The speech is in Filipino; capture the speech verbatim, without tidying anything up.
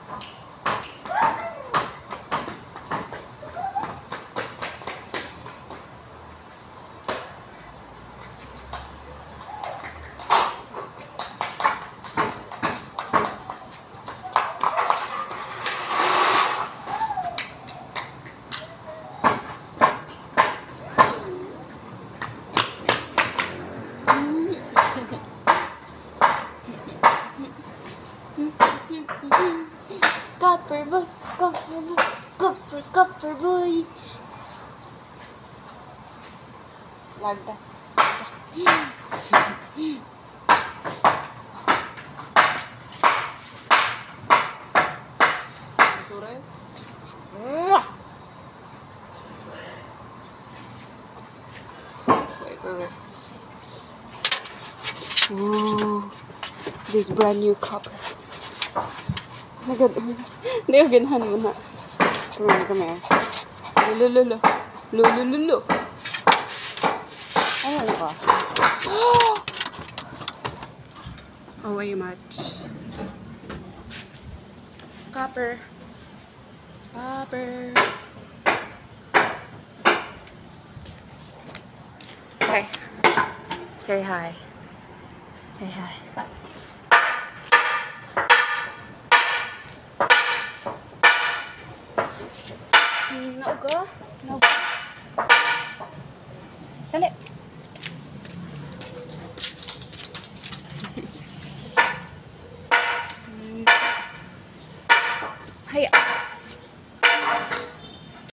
Copperboi, copperboi, copper, copperboi. Lagda. Sore. Wait, wait, wait. Ooh, this brand new copper. Oh my god, oh my god. Hindi ko ganahan mo na. Come here, come here. Lulululo. Lulululo. Ano ano ba? Oh, way much. Copper. Copper. Hi. Say hi. Say hi. No go. No go. Dali.